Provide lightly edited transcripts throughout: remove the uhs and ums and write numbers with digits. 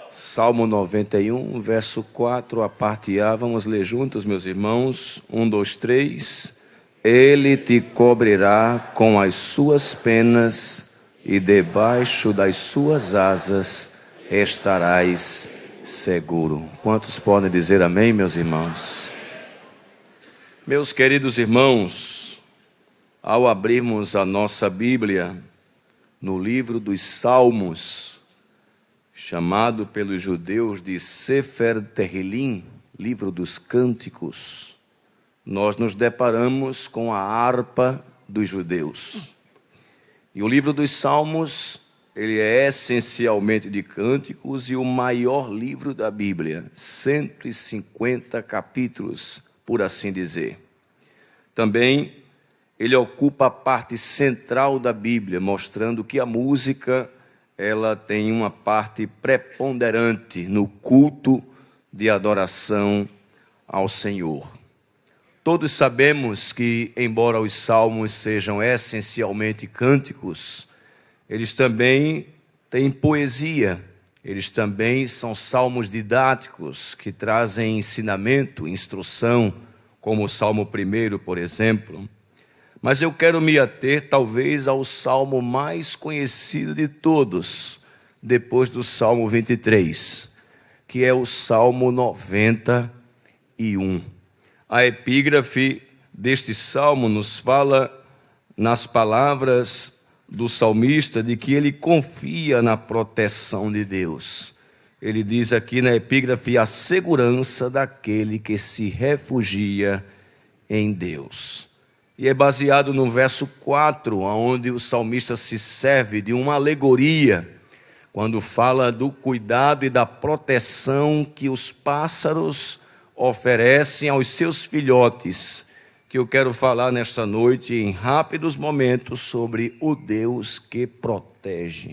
Salmo 91, verso 4, a parte A. Vamos ler juntos, meus irmãos. 1, 2, 3. Ele te cobrirá com as suas penas e debaixo das suas asas estarás seguro. Quantos podem dizer amém, meus irmãos? Meus queridos irmãos, ao abrirmos a nossa Bíblia no livro dos Salmos, chamado pelos judeus de Sefer Tehillim, livro dos cânticos, nós nos deparamos com a harpa dos judeus. E o livro dos Salmos, ele é essencialmente de cânticos e o maior livro da Bíblia, 150 capítulos, por assim dizer. Também ele ocupa a parte central da Bíblia, mostrando que a música ela tem uma parte preponderante no culto de adoração ao Senhor. Todos sabemos que, embora os salmos sejam essencialmente cânticos, eles também têm poesia, eles também são salmos didáticos que trazem ensinamento, instrução, como o Salmo 1, por exemplo. Mas eu quero me ater talvez ao salmo mais conhecido de todos, depois do Salmo 23, que é o Salmo 91. A epígrafe deste salmo nos fala nas palavras do salmista de que ele confia na proteção de Deus. Ele diz aqui na epígrafe: a segurança daquele que se refugia em Deus. E é baseado no verso 4, onde o salmista se serve de uma alegoria, quando fala do cuidado e da proteção que os pássaros oferecem aos seus filhotes, que eu quero falar nesta noite em rápidos momentos sobre o Deus que protege.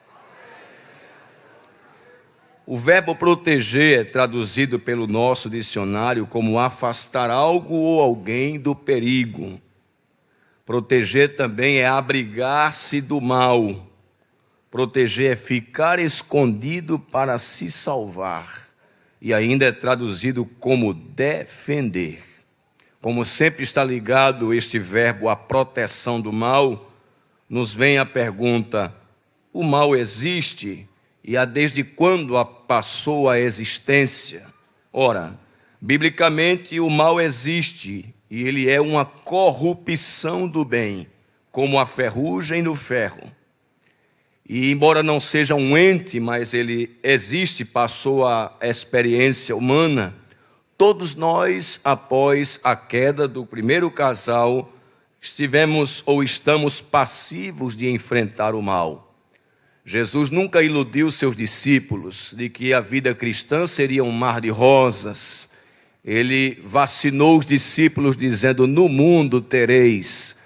O verbo proteger é traduzido pelo nosso dicionário como afastar algo ou alguém do perigo. Proteger também é abrigar-se do mal. Proteger é ficar escondido para se salvar. E ainda é traduzido como defender. Como sempre está ligado este verbo à proteção do mal, nos vem a pergunta: o mal existe? E desde quando passou a existência? Ora, biblicamente o mal existe e ele é uma corrupção do bem, como a ferrugem no ferro. E embora não seja um ente, mas ele existe, passou a experiência humana, todos nós, após a queda do primeiro casal, estivemos ou estamos passivos de enfrentar o mal. Jesus nunca iludiu seus discípulos de que a vida cristã seria um mar de rosas. Ele vacinou os discípulos dizendo: no mundo tereis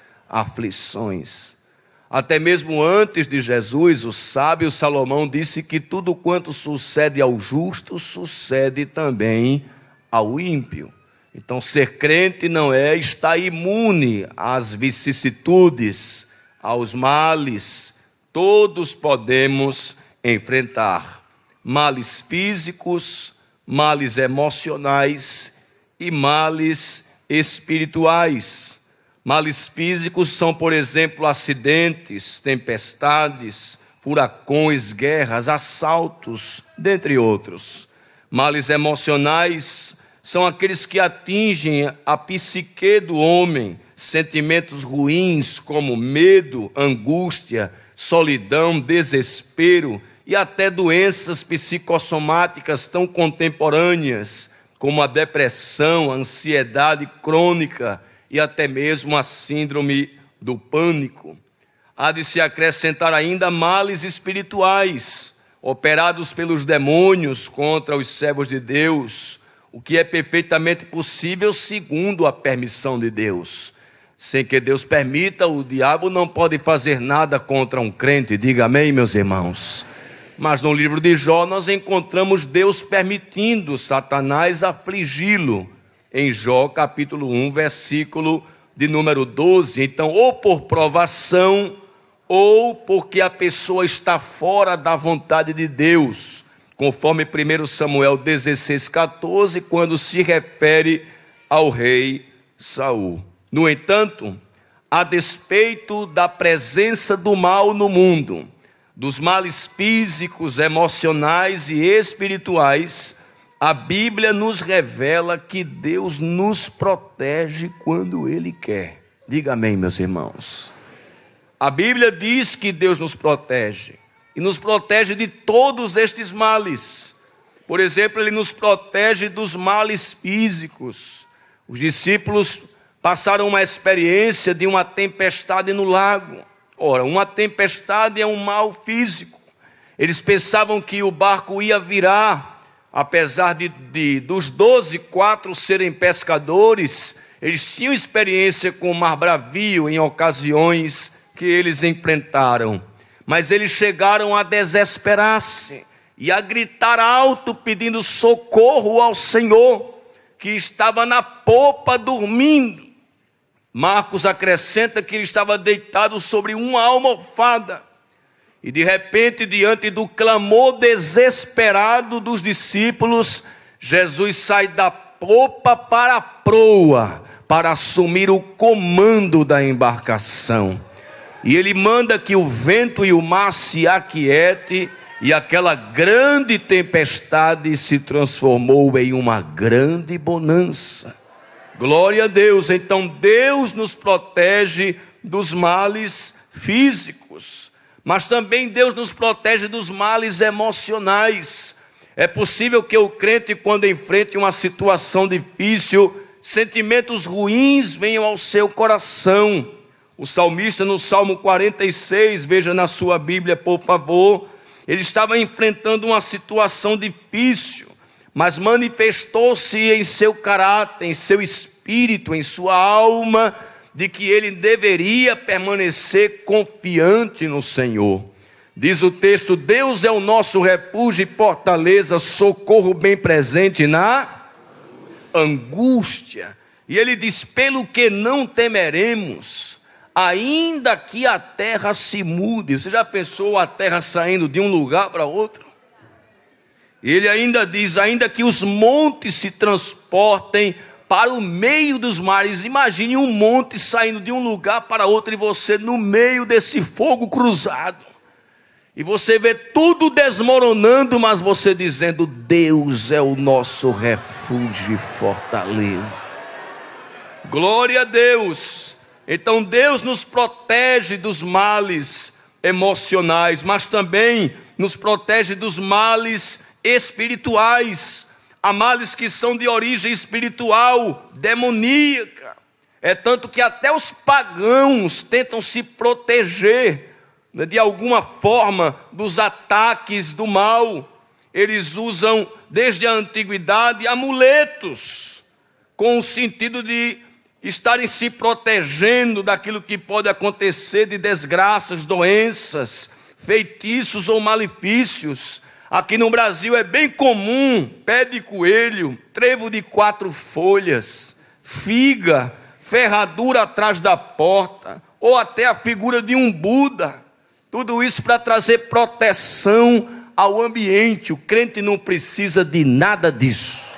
aflições. Até mesmo antes de Jesus, o sábio Salomão disse que tudo quanto sucede ao justo, sucede também ao ímpio. Então, ser crente não é estar imune às vicissitudes, aos males. Todos podemos enfrentar males físicos, males emocionais e males espirituais. Males físicos são, por exemplo, acidentes, tempestades, furacões, guerras, assaltos, dentre outros. Males emocionais são aqueles que atingem a psique do homem, sentimentos ruins como medo, angústia, solidão, desespero e até doenças psicossomáticas tão contemporâneas como a depressão, a ansiedade crônica e até mesmo a síndrome do pânico. Há de se acrescentar ainda males espirituais, operados pelos demônios contra os servos de Deus, o que é perfeitamente possível segundo a permissão de Deus. Sem que Deus permita, o diabo não pode fazer nada contra um crente. Diga amém, meus irmãos. Mas no livro de Jó nós encontramos Deus permitindo Satanás afligi-lo. Em Jó capítulo 1, versículo de número 12. Então, ou por provação, ou porque a pessoa está fora da vontade de Deus, conforme 1 Samuel 16,14, quando se refere ao rei Saul. No entanto, a despeito da presença do mal no mundo, dos males físicos, emocionais e espirituais, a Bíblia nos revela que Deus nos protege quando Ele quer. Diga amém, meus irmãos. A Bíblia diz que Deus nos protege, e nos protege de todos estes males. Por exemplo, Ele nos protege dos males físicos. Os discípulos passaram uma experiência de uma tempestade no lago. Ora, uma tempestade é um mal físico. Eles pensavam que o barco ia virar. Apesar dos 12, 4 serem pescadores, eles tinham experiência com o mar bravio em ocasiões que eles enfrentaram. Mas eles chegaram a desesperar-se e a gritar alto pedindo socorro ao Senhor, que estava na popa dormindo. Marcos acrescenta que ele estava deitado sobre uma almofada. E de repente, diante do clamor desesperado dos discípulos, Jesus sai da popa para a proa, para assumir o comando da embarcação. E ele manda que o vento e o mar se aquiete, e aquela grande tempestade se transformou em uma grande bonança. Glória a Deus. Então Deus nos protege dos males físicos, mas também Deus nos protege dos males emocionais. É possível que o crente, quando enfrente uma situação difícil, sentimentos ruins venham ao seu coração. O salmista, no Salmo 46, veja na sua Bíblia, por favor, ele estava enfrentando uma situação difícil, mas manifestou-se em seu caráter, em seu espírito, em sua alma, de que ele deveria permanecer confiante no Senhor. Diz o texto: Deus é o nosso refúgio e fortaleza, socorro bem presente na angústia. E ele diz: pelo que não temeremos, ainda que a terra se mude. Você já pensou a terra saindo de um lugar para outro? Ele ainda diz: ainda que os montes se transportem para o meio dos mares. Imagine um monte saindo de um lugar para outro e você no meio desse fogo cruzado. E você vê tudo desmoronando, mas você dizendo: Deus é o nosso refúgio e fortaleza. Glória a Deus. Então Deus nos protege dos males emocionais, mas também nos protege dos males espirituais. Há males que são de origem espiritual, demoníaca. É tanto que até os pagãos tentam se proteger de alguma forma dos ataques do mal. Eles usam desde a antiguidade amuletos, com o sentido de estarem se protegendo daquilo que pode acontecer, de desgraças, doenças, feitiços ou malefícios. Aqui no Brasil é bem comum pé de coelho, trevo de 4 folhas, figa, ferradura atrás da porta, ou até a figura de um Buda. Tudo isso para trazer proteção ao ambiente. O crente não precisa de nada disso.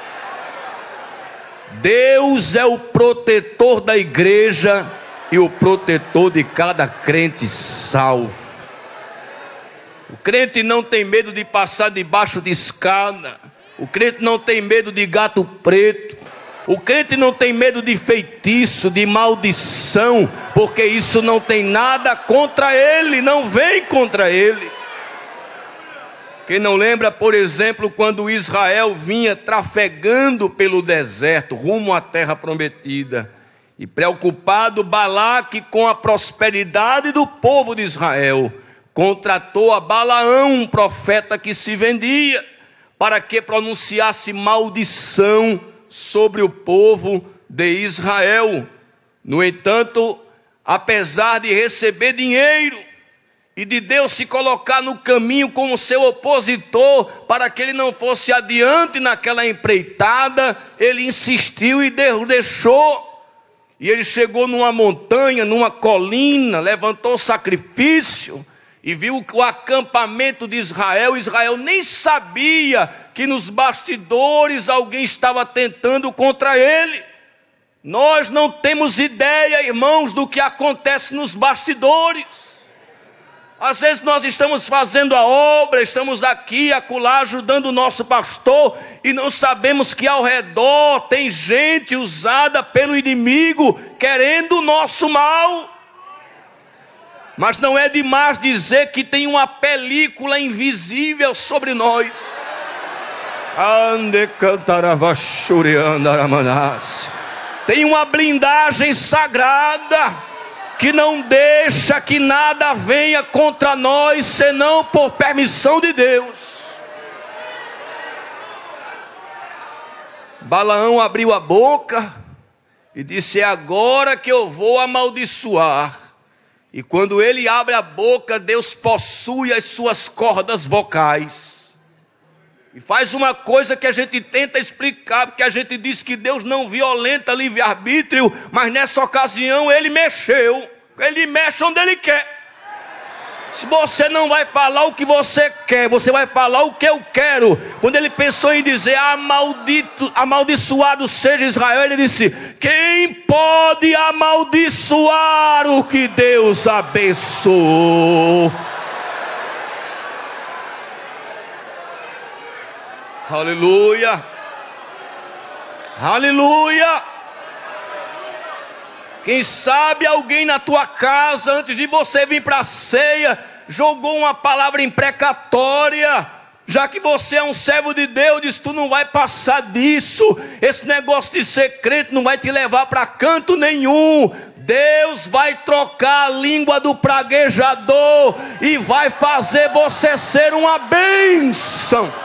Deus é o protetor da igreja e o protetor de cada crente salvo. O crente não tem medo de passar debaixo de escada. O crente não tem medo de gato preto. O crente não tem medo de feitiço, de maldição, porque isso não tem nada contra ele, não vem contra ele. Quem não lembra, por exemplo, quando Israel vinha trafegando pelo deserto, rumo à terra prometida, e preocupado Balaque com a prosperidade do povo de Israel, contratou a Balaão, um profeta que se vendia, para que pronunciasse maldição sobre o povo de Israel. No entanto, apesar de receber dinheiro e de Deus se colocar no caminho como seu opositor, para que ele não fosse adiante naquela empreitada, ele insistiu e deixou. E ele chegou numa montanha, numa colina, levantou sacrifício, e viu o acampamento de Israel. Israel nem sabia que nos bastidores alguém estava tentando contra ele. Nós não temos ideia, irmãos, do que acontece nos bastidores. Às vezes nós estamos fazendo a obra, estamos aqui, acolá, ajudando o nosso pastor, e não sabemos que ao redor tem gente usada pelo inimigo, querendo o nosso mal. Mas não é demais dizer que tem uma película invisível sobre nós. Tem uma blindagem sagrada que não deixa que nada venha contra nós, senão por permissão de Deus. Balaão abriu a boca e disse: é agora que eu vou amaldiçoar. E quando ele abre a boca, Deus possui as suas cordas vocais. E faz uma coisa que a gente tenta explicar, porque a gente diz que Deus não violenta livre-arbítrio, mas nessa ocasião ele mexeu. Ele mexe onde ele quer. Se você não vai falar o que você quer, você vai falar o que eu quero. Quando ele pensou em dizer amaldiçoado seja Israel, ele disse: quem pode amaldiçoar o que Deus abençoou? Aleluia, aleluia. Quem sabe alguém na tua casa, antes de você vir para a ceia, jogou uma palavra imprecatória. Já que você é um servo de Deus, diz: tu não vai passar disso. Esse negócio de ser crente não vai te levar para canto nenhum. Deus vai trocar a língua do praguejador e vai fazer você ser uma bênção.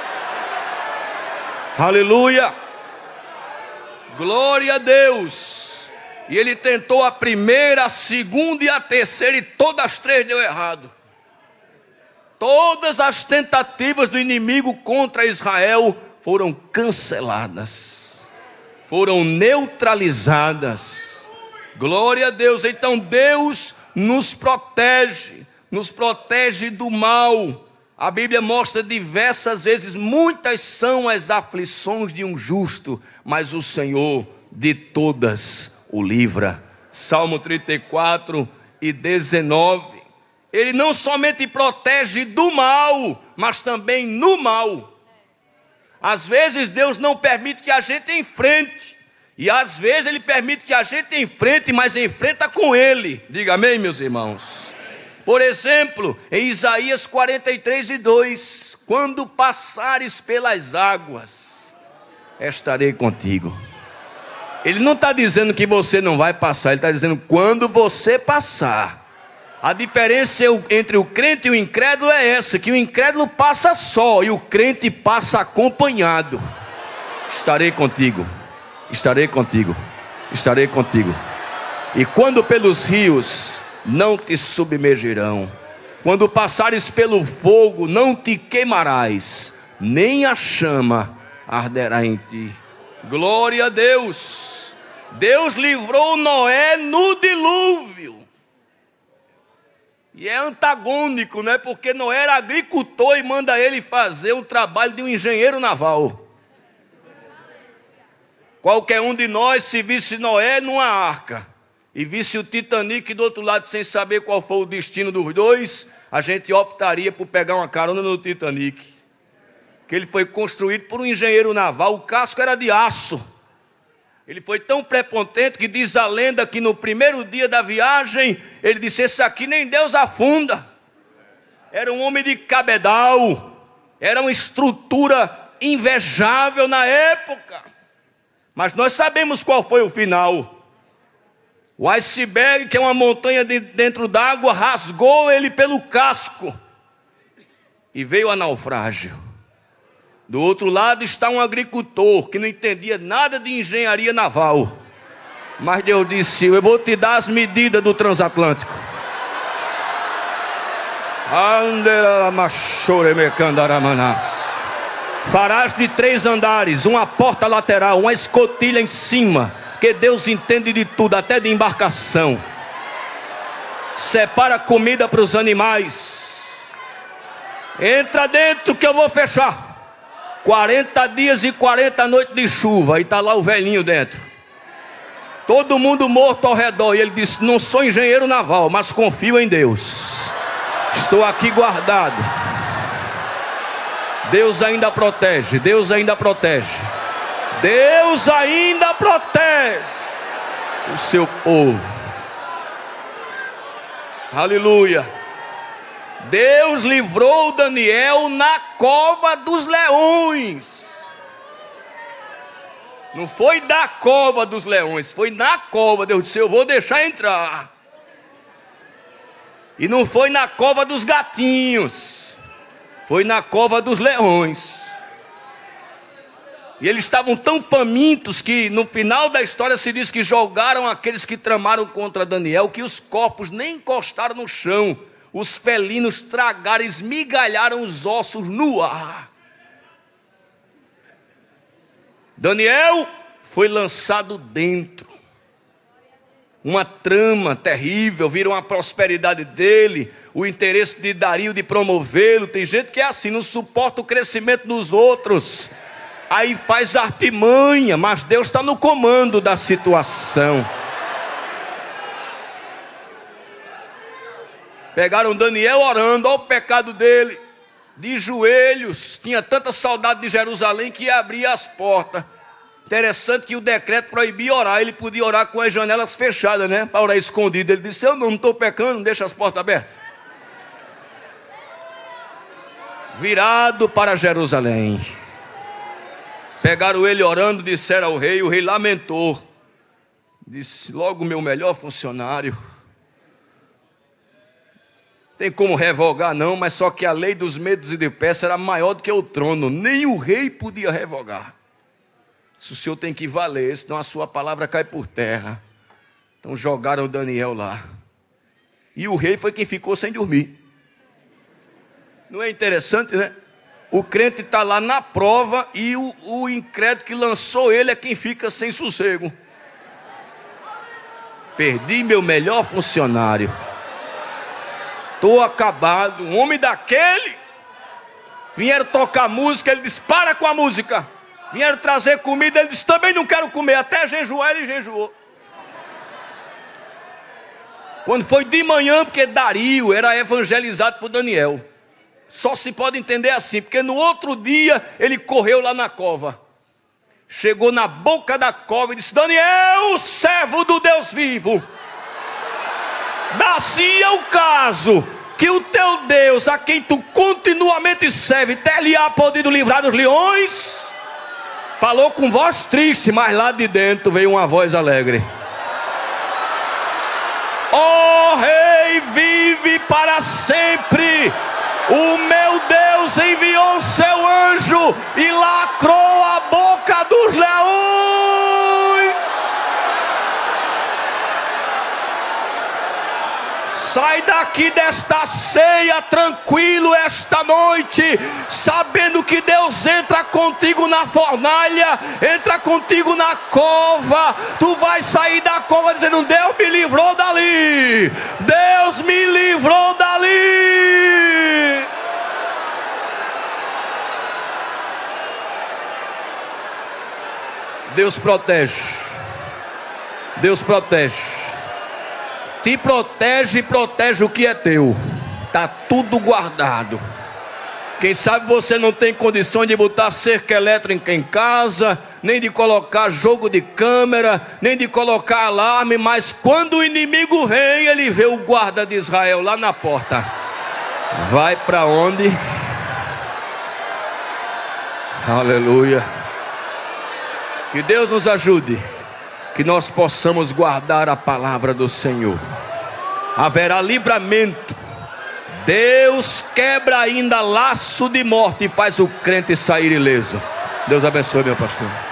Aleluia, glória a Deus. E ele tentou a primeira, a segunda e a terceira, e todas as três deu errado. Todas as tentativas do inimigo contra Israel foram canceladas, foram neutralizadas. Glória a Deus. Então Deus nos protege do mal. A Bíblia mostra diversas vezes: muitas são as aflições de um justo, mas o Senhor de todas o livra. Salmo 34 e 19. Ele não somente protege do mal, mas também no mal. Às vezes Deus não permite que a gente enfrente, e às vezes Ele permite que a gente enfrente, mas enfrenta com Ele. Diga amém, meus irmãos. Por exemplo, em Isaías 43 e 2: quando passares pelas águas, estarei contigo. Ele não está dizendo que você não vai passar, ele está dizendo quando você passar. A diferença entre o crente e o incrédulo é essa: que o incrédulo passa só e o crente passa acompanhado. Estarei contigo, estarei contigo, estarei contigo. E quando pelos rios, não te submergirão. Quando passares pelo fogo, não te queimarás, nem a chama arderá em ti. Glória a Deus. Deus livrou Noé no dilúvio. E é antagônico, né? Porque Noé era agricultor e manda ele fazer o trabalho de um engenheiro naval. Qualquer um de nós, se visse Noé numa arca e visse o Titanic do outro lado, sem saber qual foi o destino dos dois, a gente optaria por pegar uma carona no Titanic. Que ele foi construído por um engenheiro naval, o casco era de aço. Ele foi tão prepotente que diz a lenda que no primeiro dia da viagem, ele disse: esse aqui nem Deus afunda. Era um homem de cabedal, era uma estrutura invejável na época. Mas nós sabemos qual foi o final. O iceberg, que é uma montanha dentro d'água, rasgou ele pelo casco e veio a naufrágio. Do outro lado está um agricultor que não entendia nada de engenharia naval. Mas Deus disse: eu vou te dar as medidas do transatlântico. Farás de 3 andares, uma porta lateral, uma escotilha em cima, que Deus entende de tudo, até de embarcação. Separa comida para os animais. Entra dentro que eu vou fechar. 40 dias e 40 noites de chuva. E está lá o velhinho dentro. Todo mundo morto ao redor. E ele disse: não sou engenheiro naval, mas confio em Deus. Estou aqui guardado. Deus ainda protege. Deus ainda protege. Deus ainda protege o seu povo. Aleluia. Deus livrou Daniel na cova dos leões. Não foi da cova dos leões, foi na cova. Deus disse: eu vou deixar entrar. E não foi na cova dos gatinhos, foi na cova dos leões. E eles estavam tão famintos que no final da história se diz que jogaram aqueles que tramaram contra Daniel, que os corpos nem encostaram no chão. Os felinos tragaram, esmigalharam os ossos no ar. Daniel foi lançado dentro. Uma trama terrível, viram a prosperidade dele, o interesse de Dario de promovê-lo. Tem gente que é assim, não suporta o crescimento dos outros. Aí faz artimanha, mas Deus está no comando da situação. Pegaram Daniel orando, olha o pecado dele, de joelhos. Tinha tanta saudade de Jerusalém que abria as portas. Interessante que o decreto proibia orar. Ele podia orar com as janelas fechadas, né? Para orar escondido. Ele disse: eu não estou pecando, deixa as portas abertas. Virado para Jerusalém. Pegaram ele orando, disseram ao rei. O rei lamentou. Disse: logo meu melhor funcionário. Tem como revogar não, mas só que a lei dos medos e de Pérsia era maior do que o trono. Nem o rei podia revogar. Se o senhor tem que valer, senão a sua palavra cai por terra. Então jogaram Daniel lá. E o rei foi quem ficou sem dormir. Não é interessante, né? O crente está lá na prova e o incrédulo que lançou ele é quem fica sem sossego. Perdi meu melhor funcionário. Estou acabado. Um homem daquele. Vieram tocar música, ele disse: para com a música. Vieram trazer comida, ele disse: também não quero comer. Até jejuar, ele jejuou. Quando foi de manhã, porque Dario era evangelizado por Daniel. Só se pode entender assim, porque no outro dia ele correu lá na cova. Chegou na boca da cova e disse: Daniel, servo do Deus vivo, dá-se o caso que o teu Deus, a quem tu continuamente serve, ter-lhe-á podido livrar dos leões? Falou com voz triste, mas lá de dentro veio uma voz alegre. Ó Rei, vive para sempre. O meu Deus enviou seu anjo e lacrou a boca dos leões. Sai daqui desta ceia tranquilo esta noite, sabendo que Deus entra contigo na fornalha, entra contigo na cova. Tu vais sair da cova dizendo: Deus me livrou dali, Deus me livrou dali. Deus protege. Deus protege. Te protege e protege o que é teu. Está tudo guardado. Quem sabe você não tem condição de botar cerca elétrica em casa, nem de colocar jogo de câmera, nem de colocar alarme, mas quando o inimigo vem, ele vê o guarda de Israel lá na porta. Vai para onde? Aleluia. Que Deus nos ajude, que nós possamos guardar a palavra do Senhor. Haverá livramento. Deus quebra ainda laço de morte e faz o crente sair ileso. Deus abençoe, meu pastor.